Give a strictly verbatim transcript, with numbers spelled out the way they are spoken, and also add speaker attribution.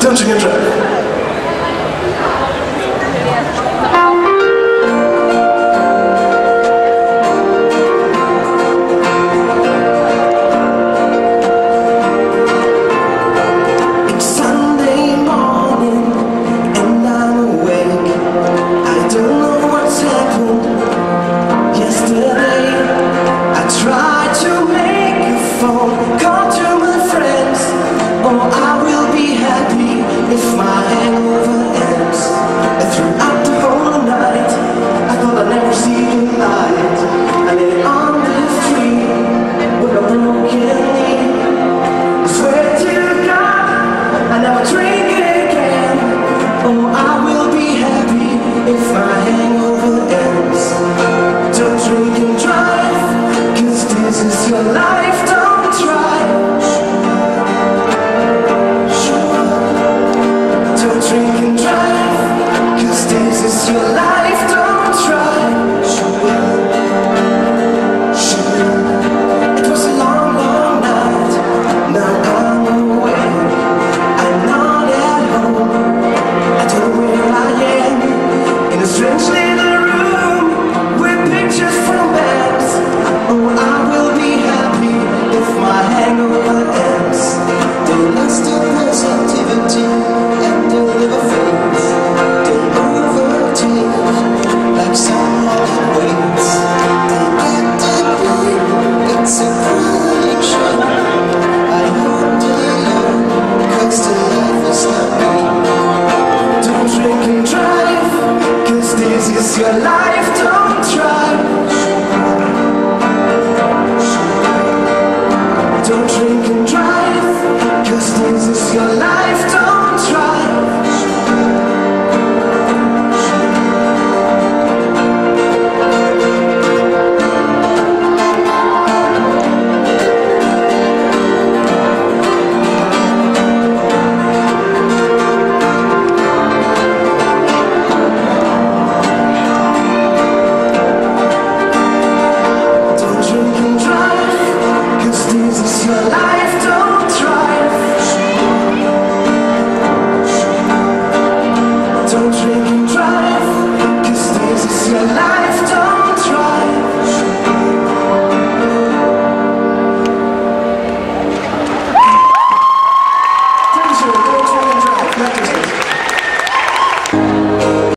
Speaker 1: Don't drink and drive. Call to my friends, oh I will be happy if my hangover ends. And throughout the whole night, I thought I'd never see the light. I lay on the street with a broken knee. I swear to God, I never drink again. Oh I will be happy if my hangover ends. Don't drink and drive, cause this is your life. Drink and drive, cause this is your life, don't try. Sure, sure. It was a long, long night, now I'm away. I'm not at home, I don't know where I am. In a strange little room, with pictures from bands. Oh, I will be happy if my hangover ends. They lost their positivity and they'll never fade. They'll overtake like someone waits. They get that pain, it's a projection. I hope they learn, cause the life is not me. Don't drink and drive, cause this is your life, don't try. Don't drink and drive, cause this is your life, don't